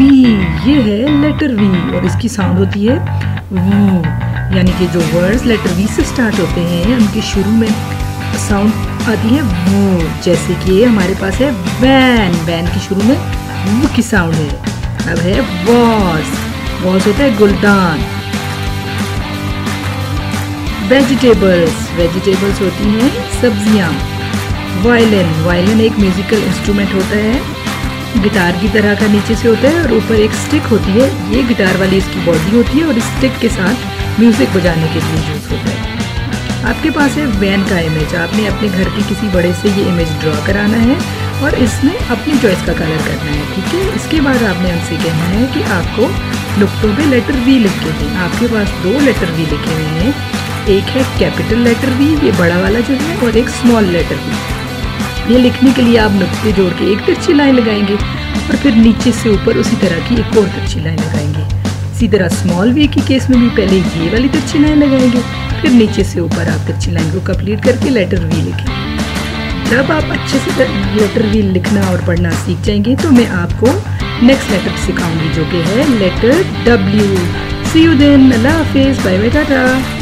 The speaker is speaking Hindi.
वी, ये है लेटर वी और इसकी साउंड होती है वू, यानी कि जो वर्ड्स लेटर वी से स्टार्ट होते हैं उनके शुरू में साउंड आती है वू। जैसे कि हमारे पास है वैन, वैन के शुरू में वू की साउंड है। अब है वॉज, वॉज होता है गुलदान। वेजिटेबल्स, वेजिटेबल्स होती हैं सब्जियां। वायलिन, वायलिन एक म्यूजिकल इंस्ट्रूमेंट होता है, गिटार की तरह का नीचे से होता है और ऊपर एक स्टिक होती है। ये गिटार वाली इसकी बॉडी होती है और इस स्टिक के साथ म्यूजिक बजाने के लिए यूज होता है। आपके पास है वैन का इमेज, आपने अपने घर के किसी बड़े से ये इमेज ड्रॉ कराना है और इसमें अपनी चॉइस का कलर करना है, ठीक है। इसके बाद आपने उनसे कहना है कि आपको नुक्तों पे लेटर वी लिख के दें। आपके पास 2 लेटर वी लिखे हुए हैं, एक है कैपिटल लेटर वी, ये बड़ा वाला जो है, और एक स्मॉल लेटर वी। ये लिखने के लिए आप नुक्ते जोड़ के एक तिरछी लाइन लगाएंगे और फिर नीचे से ऊपर उसी तरह की एक और तिरछी लाइन लगाएंगे। इसी तरह स्मॉल वी की केस में भी पहले ये वाली तिरछी लाइन लगाएंगे, फिर नीचे से ऊपर आप तिरछी लाइन को कंप्लीट करके लेटर वी लिखेंगे। जब आप अच्छे से लेटर वी लिखना और पढ़ना सीख जाएंगे तो मैं आपको नेक्स्ट लेटर सिखाऊंगी जो कि है letter W. See you then, अल्लाह हाफिज़, बाय बाय, टाटा।